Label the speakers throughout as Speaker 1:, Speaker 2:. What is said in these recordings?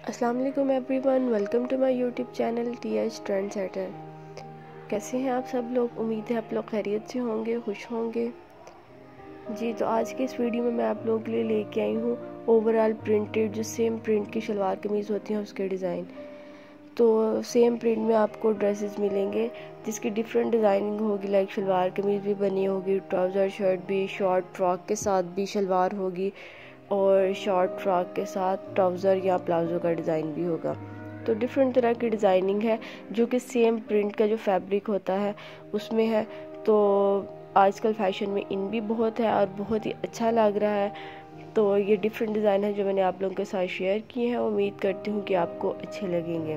Speaker 1: अस्सलाम वालेकुम everyone, welcome to my YouTube channel TH trendsetter. कैसे हैं आप सब लोग? उम्मीद है आप लोग खैरियत से होंगे, खुश होंगे जी। तो आज के इस वीडियो में मैं आप लोगों के लिए लेके आई हूँ ओवरऑल प्रिंटेड जो सेम प्रिंट की शलवार कमीज़ होती हैं उसके डिज़ाइन। तो सेम प्रिंट में आपको ड्रेसेस मिलेंगे जिसकी डिफरेंट डिज़ाइनिंग होगी, लाइक शलवार कमीज़ भी बनी होगी, ट्राउज़र शर्ट भी, शॉर्ट फ्रॉक के साथ भी शलवार होगी और शॉर्ट फ्रॉक के साथ ट्राउज़र या प्लाजो का डिज़ाइन भी होगा। तो डिफरेंट तरह की डिज़ाइनिंग है जो कि सेम प्रिंट का जो फैब्रिक होता है उसमें है। तो आजकल फैशन में इन भी बहुत है और बहुत ही अच्छा लग रहा है। तो ये डिफरेंट डिज़ाइन है जो मैंने आप लोगों के साथ शेयर किए हैं। उम्मीद करती हूँ कि आपको अच्छे लगेंगे।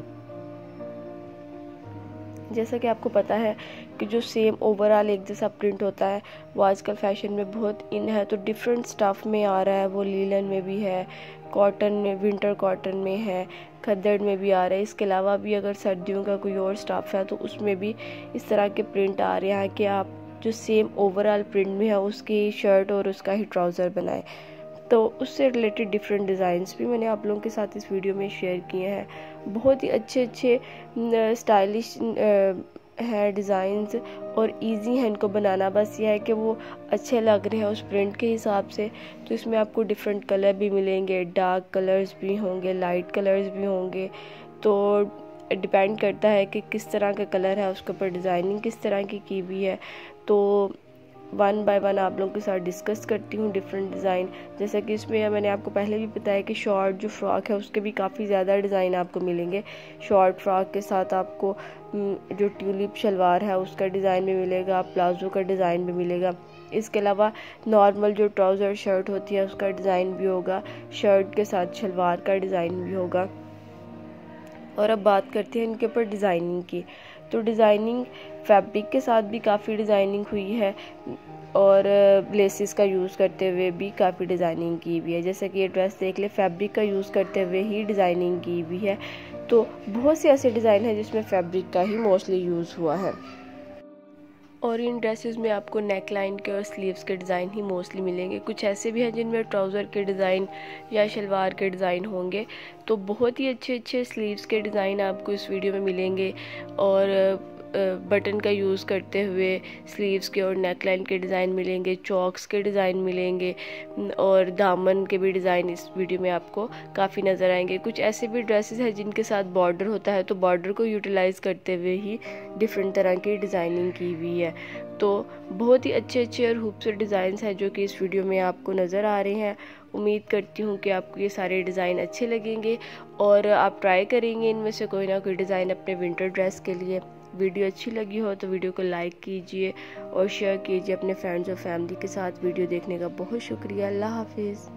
Speaker 1: जैसा कि आपको पता है कि जो सेम ओवरऑल एक जैसा प्रिंट होता है वो आजकल फैशन में बहुत इन है। तो डिफरेंट स्टफ़ में आ रहा है, वो लीलन में भी है, कॉटन में, विंटर कॉटन में है, खद्दड़ में भी आ रहा है। इसके अलावा भी अगर सर्दियों का कोई और स्टफ़ है तो उसमें भी इस तरह के प्रिंट आ रहे हैं कि आप जो सेम ओवरऑल प्रिंट में है उसकी शर्ट और उसका ही ट्राउज़र बनाए। तो उससे रिलेटेड डिफरेंट डिज़ाइंस भी मैंने आप लोगों के साथ इस वीडियो में शेयर किए हैं। बहुत ही अच्छे अच्छे स्टाइलिश है डिज़ाइंस और इजी है इनको बनाना। बस यह है कि वो अच्छे लग रहे हैं उस प्रिंट के हिसाब से। तो इसमें आपको डिफरेंट कलर भी मिलेंगे, डार्क कलर्स भी होंगे, लाइट कलर्स भी होंगे। तो डिपेंड करता है कि किस तरह का कलर है, उसके ऊपर डिज़ाइनिंग किस तरह की हुई है। तो वन बाय वन आप लोगों के साथ डिस्कस करती हूँ डिफरेंट डिज़ाइन। जैसा कि इसमें मैंने आपको पहले भी बताया कि शॉर्ट जो फ्रॉक है उसके भी काफ़ी ज़्यादा डिज़ाइन आपको मिलेंगे। शॉर्ट फ्रॉक के साथ आपको जो ट्यूलिप शलवार है उसका डिज़ाइन भी मिलेगा, प्लाजो का डिज़ाइन भी मिलेगा। इसके अलावा नॉर्मल जो ट्राउज़र शर्ट होती है उसका डिज़ाइन भी होगा, शर्ट के साथ शलवार का डिज़ाइन भी होगा। और अब बात करते हैं इनके ऊपर डिज़ाइनिंग की। तो डिज़ाइनिंग फैब्रिक के साथ भी काफ़ी डिज़ाइनिंग हुई है और लेसिस का यूज़ करते हुए भी काफ़ी डिज़ाइनिंग की हुई है। जैसे कि ये ड्रेस देख ले, फैब्रिक का यूज़ करते हुए ही डिज़ाइनिंग की हुई है। तो बहुत से ऐसे डिज़ाइन हैं जिसमें फैब्रिक का ही मोस्टली यूज़ हुआ है। और इन ड्रेसेस में आपको नेक लाइन के और स्लीव्स के डिज़ाइन ही मोस्टली मिलेंगे। कुछ ऐसे भी हैं जिनमें ट्राउज़र के डिज़ाइन या शलवार के डिज़ाइन होंगे। तो बहुत ही अच्छे अच्छे स्लीव्स के डिज़ाइन आपको इस वीडियो में मिलेंगे और बटन का यूज़ करते हुए स्लीव्स के और नेक लाइन के डिज़ाइन मिलेंगे, चॉक्स के डिज़ाइन मिलेंगे और दामन के भी डिज़ाइन इस वीडियो में आपको काफ़ी नज़र आएंगे। कुछ ऐसे भी ड्रेसेस हैं जिनके साथ बॉर्डर होता है, तो बॉर्डर को यूटिलाइज़ करते हुए ही डिफरेंट तरह की डिज़ाइनिंग की हुई है। तो बहुत ही अच्छे अच्छे और खूबसूरत डिज़ाइंस हैं जो कि इस वीडियो में आपको नज़र आ रहे हैं। उम्मीद करती हूँ कि आपको ये सारे डिज़ाइन अच्छे लगेंगे और आप ट्राई करेंगे इनमें से कोई ना कोई डिज़ाइन अपने विंटर ड्रेस के लिए। वीडियो अच्छी लगी हो तो वीडियो को लाइक कीजिए और शेयर कीजिए अपने फ्रेंड्स और फैमिली के साथ। वीडियो देखने का बहुत शुक्रिया। अल्लाह हाफिज़।